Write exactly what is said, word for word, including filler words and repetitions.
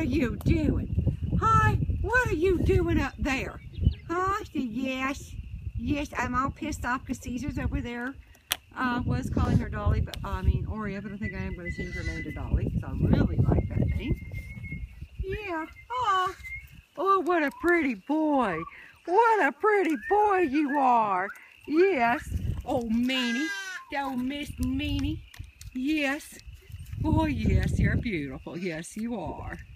are you doing? Hi, what are you doing up there? Huh? Yes, yes, I'm all pissed off because Caesar's over there. Uh, was calling her Dolly, but uh, I mean Oreo, but I think I am going to change her name to Dolly because I really like that name. Yeah. Oh, oh, what a pretty boy. What a pretty boy you are. Yes. Oh, Meanie. Oh, Miss Meanie. Yes. Oh, yes, you're beautiful. Yes, you are.